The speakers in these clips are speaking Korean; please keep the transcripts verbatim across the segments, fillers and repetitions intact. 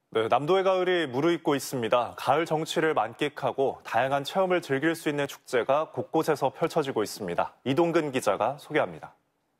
네, 남도의 가을이 무르익고 있습니다. 가을 정취를 만끽하고 다양한 체험을 즐길 수 있는 축제가 곳곳에서 펼쳐지고 있습니다. 이동근 기자가 소개합니다.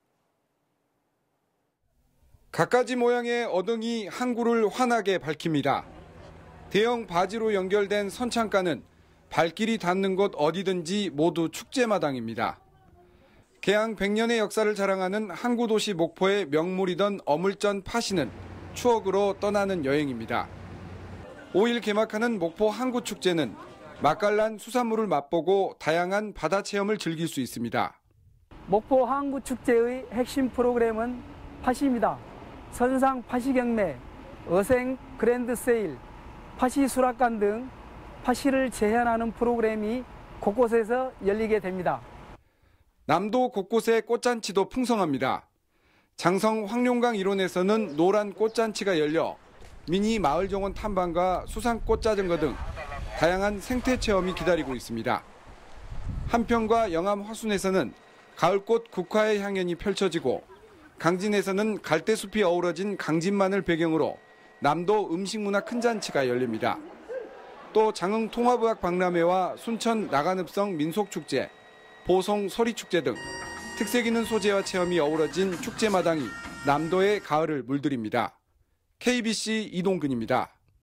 갖가지 모양의 어등이 항구를 환하게 밝힙니다. 대형 바지로 연결된 선창가는 발길이 닿는 곳 어디든지 모두 축제마당입니다. 개항 백 년의 역사를 자랑하는 항구도시 목포의 명물이던 어물전 파시는 추억으로 떠나는 여행입니다. 오 일 개막하는 목포 항구축제는 맛깔난 수산물을 맛보고 다양한 바다 체험을 즐길 수 있습니다. 목포 항구축제의 핵심 프로그램은 파시입니다. 선상 파시경매, 어생 그랜드세일, 파시수락관 등 파시를 재현하는 프로그램이 곳곳에서 열리게 됩니다. 남도 곳곳의 꽃잔치도 풍성합니다. 장성 황룡강 일원에서는 노란 꽃잔치가 열려 미니 마을정원 탐방과 수상꽃 자전거 등 다양한 생태 체험이 기다리고 있습니다. 한편과 영암 화순에서는 가을꽃 국화의 향연이 펼쳐지고 강진에서는 갈대숲이 어우러진 강진만을 배경으로 남도 음식문화 큰 잔치가 열립니다. 또 장흥 통화부학 박람회와 순천 나간읍성 민속축제, 보송 소리축제 등 특색 있는 소재와 체험이 어우러진 축제마당이 남도의 가을을 물들입니다. 케이비씨 이동근입니다.